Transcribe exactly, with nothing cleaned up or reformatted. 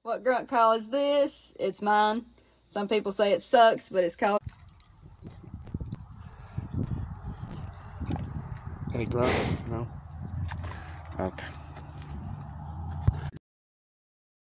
What Grunt calls this, it's mine. Some people say it sucks, but it's called... Any grunt? No? Okay.